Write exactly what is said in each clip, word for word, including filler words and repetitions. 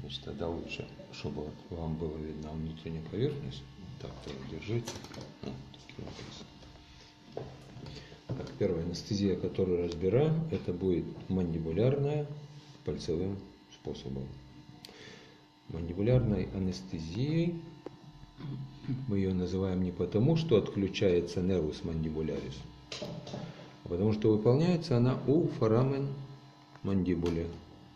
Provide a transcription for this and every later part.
Значит, тогда лучше, чтобы вам было видно внутреннюю поверхность. Вот так-то держите. Вот, таким образом. Так, первая анестезия, которую разбираем, это будет мандибулярная пальцевым способом. Мандибулярной анестезией мы ее называем не потому, что отключается нервус мандибулярис, а потому что выполняется она у форамен мандибуле.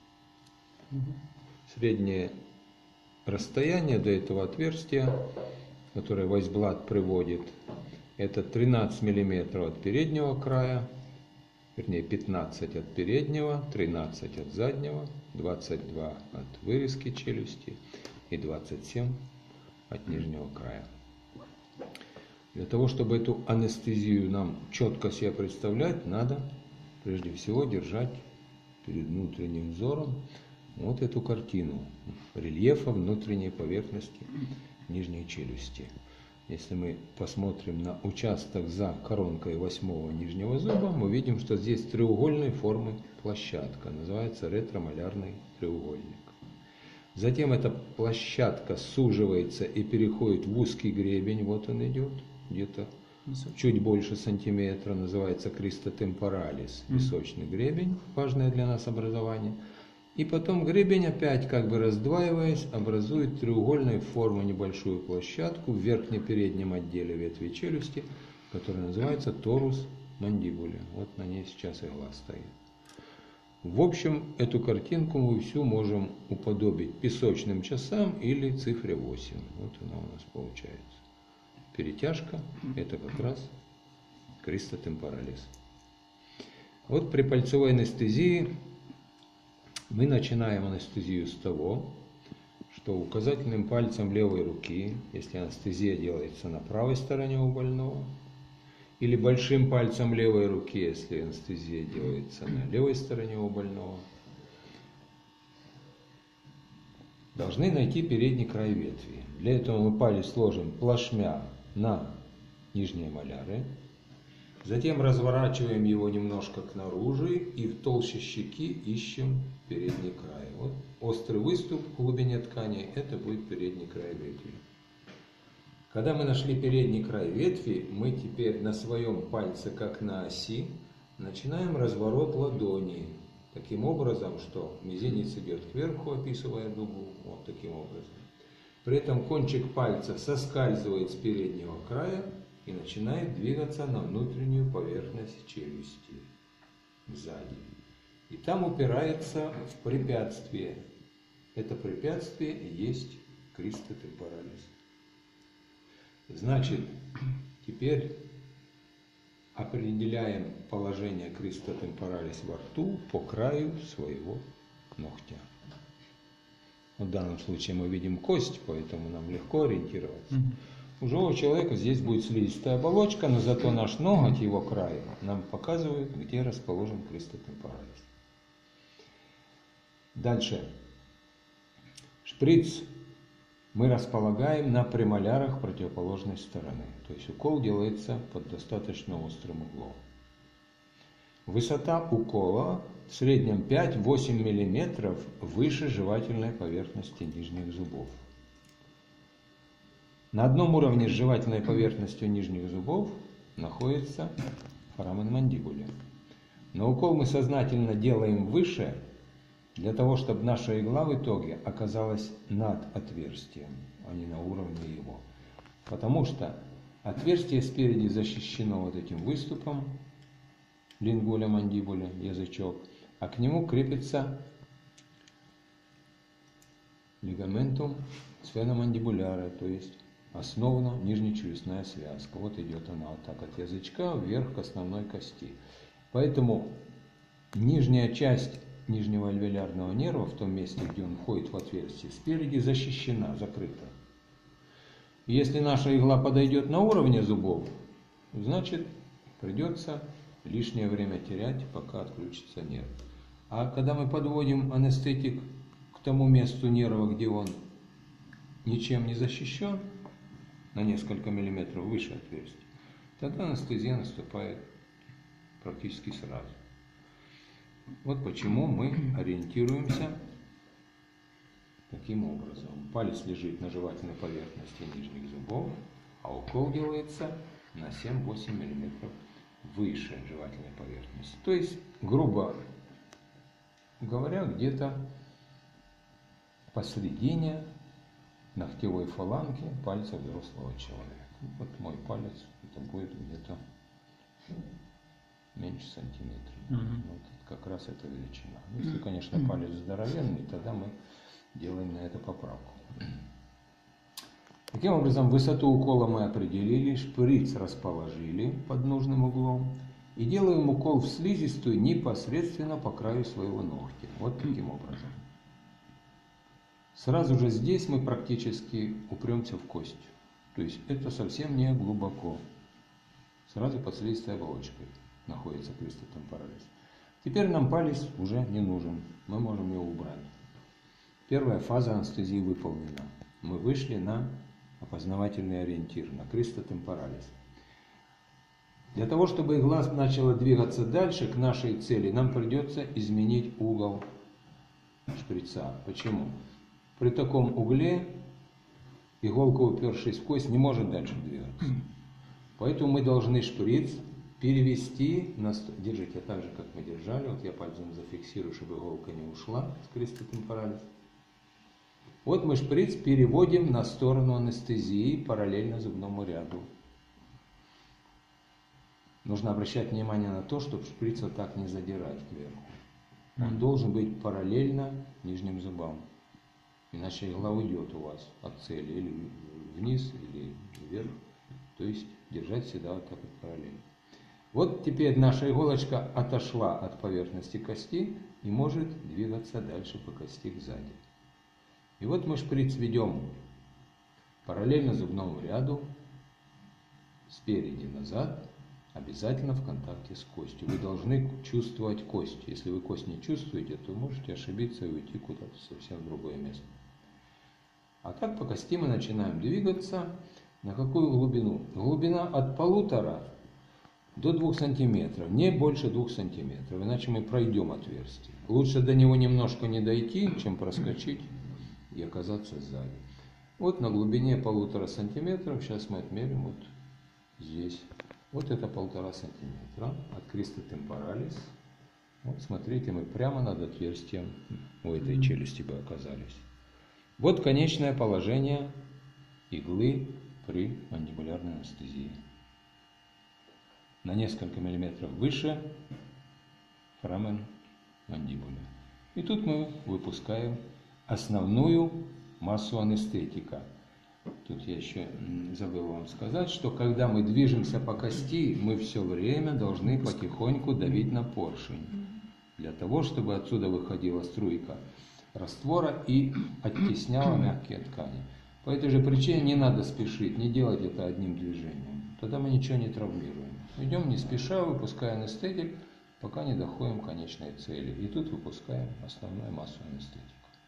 Среднее расстояние до этого отверстия, которое Вайсблат приводит, это тринадцать миллиметров от переднего края, вернее пятнадцать от переднего, тринадцать от заднего, двадцать два от вырезки челюсти и двадцать семь от нижнего края. Для того, чтобы эту анестезию нам четко себе представлять, надо прежде всего держать перед внутренним взором вот эту картину рельефа внутренней поверхности нижней челюсти. Если мы посмотрим на участок за коронкой восьмого нижнего зуба, мы видим, что здесь треугольной формы площадка, называется ретромалярный треугольник. Затем эта площадка суживается и переходит в узкий гребень, вот он идет, где-то чуть больше сантиметра, называется кристотемпоралис, височный гребень, важное для нас образование. И потом гребень опять, как бы раздваиваясь, образует треугольную форму небольшую площадку в верхне-переднем отделе ветви челюсти, которая называется торус мандибули. Вот на ней сейчас игла стоит. В общем, эту картинку мы всю можем уподобить песочным часам или цифре восемь. Вот она у нас получается. Перетяжка – это как раз кристотемпоралис. Вот при пальцевой анестезии мы начинаем анестезию с того, что указательным пальцем левой руки, если анестезия делается на правой стороне у больного, или большим пальцем левой руки, если анестезия делается на левой стороне у больного, должны найти передний край ветви. Для этого мы палец ложим плашмя на нижние маляры, затем разворачиваем его немножко к наружу и в толще щеки ищем передний край. Вот острый выступ в глубине ткани – это будет передний край ветви. Когда мы нашли передний край ветви, мы теперь на своем пальце, как на оси, начинаем разворот ладони. Таким образом, что мизинец идет кверху, описывая дугу, вот таким образом. При этом кончик пальца соскальзывает с переднего края и начинает двигаться на внутреннюю поверхность челюсти, сзади. И там упирается в препятствие. Это препятствие и есть кристотемпоралис. Значит, теперь определяем положение кристотемпоралис во рту по краю своего ногтя. В данном случае мы видим кость, поэтому нам легко ориентироваться. Mm-hmm. У живого человека здесь будет слизистая оболочка, но зато наш ноготь, его край, нам показывает, где расположен кристотемпоралис. Дальше. Шприц мы располагаем на премолярах противоположной стороны. То есть укол делается под достаточно острым углом. Высота укола в среднем пять-восемь миллиметров выше жевательной поверхности нижних зубов. На одном уровне с жевательной поверхностью нижних зубов находится форамен мандибули. Но укол мы сознательно делаем выше, для того, чтобы наша игла в итоге оказалась над отверстием, а не на уровне его. Потому что отверстие спереди защищено вот этим выступом, лингуля мандибуля, язычок, а к нему крепится лигаментум сфеномандибуляре, то есть основно-нижнечелюстная связка. Вот идет она вот так от язычка вверх к основной кости. Поэтому нижняя часть нижнего альвеолярного нерва, в том месте, где он входит в отверстие, спереди защищена, закрыта. И если наша игла подойдет на уровне зубов, значит придется лишнее время терять, пока отключится нерв. А когда мы подводим анестетик к тому месту нерва, где он ничем не защищен, на несколько миллиметров выше отверстия, тогда анестезия наступает практически сразу. Вот почему мы ориентируемся таким таким образом. Палец лежит на жевательной поверхности нижних зубов, а укол делается на семь-восемь миллиметров выше жевательной поверхности. То есть, грубо говоря, где-то посередине ногтевой фаланги пальца взрослого человека. Вот мой палец, это будет где-то меньше сантиметра. Mm-hmm. Вот как раз эта величина. Если, конечно, палец здоровенный, тогда мы делаем на это поправку. Таким образом, высоту укола мы определили, шприц расположили под нужным углом и делаем укол в слизистую непосредственно по краю своего ногтя. Вот таким образом. Сразу же здесь мы практически упремся в кость. То есть это совсем не глубоко. Сразу под слизистой оболочкой находится креста темпоралис. Теперь нам палец уже не нужен. Мы можем его убрать. Первая фаза анестезии выполнена. Мы вышли на опознавательный ориентир, на креста темпоралис. Для того, чтобы глаз начало двигаться дальше к нашей цели, нам придется изменить угол шприца. Почему? При таком угле иголка, упершись в кость, не может дальше двигаться. Поэтому мы должны шприц перевести на... Держите так же, как мы держали. Вот я пальцем зафиксирую, чтобы иголка не ушла с креста темпоралис. Вот мы шприц переводим на сторону анестезии параллельно зубному ряду. Нужно обращать внимание на то, чтобы шприц вот так не задирать кверху. Он должен быть параллельно нижним зубам. Иначе игла уйдет у вас от цели или вниз, или вверх. То есть держать всегда вот так вот параллельно. Вот теперь наша иголочка отошла от поверхности кости и может двигаться дальше по кости сзади. И вот мы шприц ведем параллельно зубному ряду, спереди назад, обязательно в контакте с костью. Вы должны чувствовать кость. Если вы кость не чувствуете, то можете ошибиться и уйти куда-то совсем в другое место. А так по кости мы начинаем двигаться. На какую глубину? Глубина от полутора до двух сантиметров, не больше двух сантиметров, иначе мы пройдем отверстие. Лучше до него немножко не дойти, чем проскочить и оказаться сзади. Вот на глубине полутора сантиметров, сейчас мы отмерим вот здесь. Вот это полтора сантиметра от креста темпоралис. Вот смотрите, мы прямо над отверстием у этой челюсти бы оказались. Вот конечное положение иглы при мандибулярной анестезии. На несколько миллиметров выше форамен мандибуля. И тут мы выпускаем основную массу анестетика. Тут я еще забыл вам сказать, что когда мы движемся по кости, мы все время должны потихоньку давить на поршень. Для того, чтобы отсюда выходила струйка раствора и оттесняла мягкие ткани. По этой же причине не надо спешить, не делать это одним движением. Тогда мы ничего не травмируем. Идем не спеша, выпуская анестетик, пока не доходим к конечной цели. И тут выпускаем основную массу анестетика.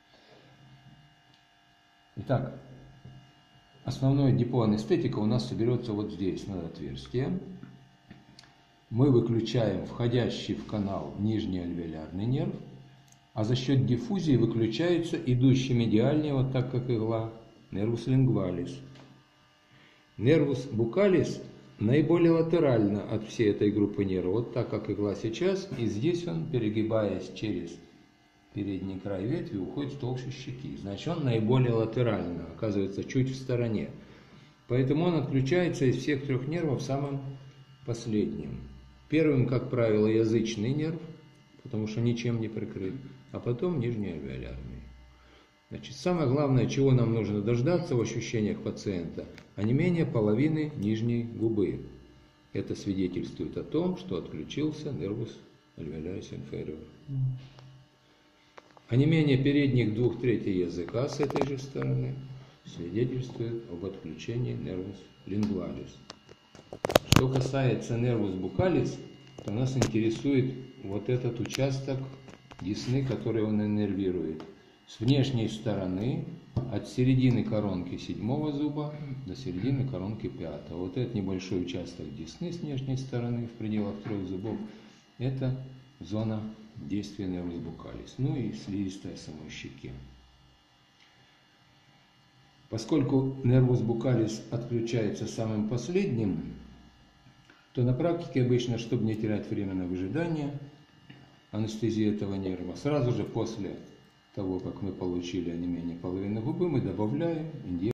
Итак, основное депо анестетика у нас соберется вот здесь, над отверстием. Мы выключаем входящий в канал нижний альвеолярный нерв, а за счет диффузии выключается идущий медиальнее, вот так как игла, нервус лингвалис. Нервус букалис наиболее латерально от всей этой группы нервов, вот так как игла сейчас, и здесь он, перегибаясь через передний край ветви, уходит в толщу щеки. Значит, он наиболее латерально, оказывается, чуть в стороне. Поэтому он отключается из всех трех нервов самым последним. Первым, как правило, язычный нерв, потому что ничем не прикрыт, а потом нижний альвеолярный. Значит, самое главное, чего нам нужно дождаться в ощущениях пациента, онемение половины нижней губы. Это свидетельствует о том, что отключился нервус альвеолярис инфериор. Онемение передних двух третей языка с этой же стороны свидетельствует об отключении нервус лингвалис. Что касается нервус букалис, то нас интересует вот этот участок десны, который он иннервирует. С внешней стороны, от середины коронки седьмого зуба до середины коронки пятого. Вот этот небольшой участок десны с внешней стороны в пределах трех зубов, это зона действия нервус букалис. Ну и слизистая самой щеки. Поскольку нервус букалис отключается самым последним, то на практике обычно, чтобы не терять время на выжидание анестезии этого нерва, сразу же после того, как мы получили онемение половины губы, мы добавляем инъекцию.